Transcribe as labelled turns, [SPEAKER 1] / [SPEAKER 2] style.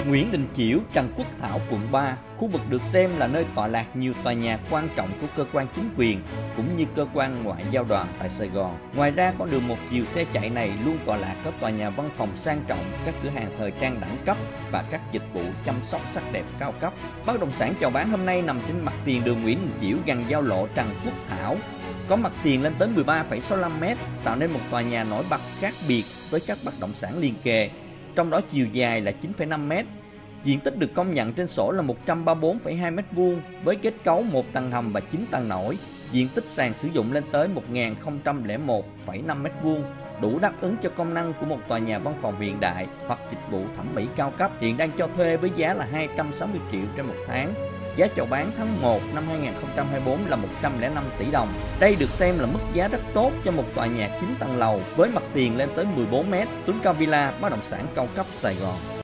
[SPEAKER 1] Nguyễn Đình Chiểu, Trần Quốc Thảo, quận 3, khu vực được xem là nơi tọa lạc nhiều tòa nhà quan trọng của cơ quan chính quyền cũng như cơ quan ngoại giao đoàn tại Sài Gòn. Ngoài ra, con đường một chiều xe chạy này luôn tọa lạc các tòa nhà văn phòng sang trọng, các cửa hàng thời trang đẳng cấp và các dịch vụ chăm sóc sắc đẹp cao cấp. Bất động sản chào bán hôm nay nằm trên mặt tiền đường Nguyễn Đình Chiểu gần giao lộ Trần Quốc Thảo, có mặt tiền lên tới 13,65m, tạo nên một tòa nhà nổi bật khác biệt với các bất động sản liền kề. Trong đó chiều dài là 9,5m, diện tích được công nhận trên sổ là 134,2m2 với kết cấu 1 tầng hầm và 9 tầng nổi. Diện tích sàn sử dụng lên tới 1001,5m2, đủ đáp ứng cho công năng của một tòa nhà văn phòng hiện đại hoặc dịch vụ thẩm mỹ cao cấp. Hiện đang cho thuê với giá là 260 triệu trên một tháng. Giá chào bán tháng 1 năm 2024 là 105 tỷ đồng. Đây được xem là mức giá rất tốt cho một tòa nhà 9 tầng lầu với mặt tiền lên tới 14m. Tuấn Cao Villa, bất động sản cao cấp Sài Gòn.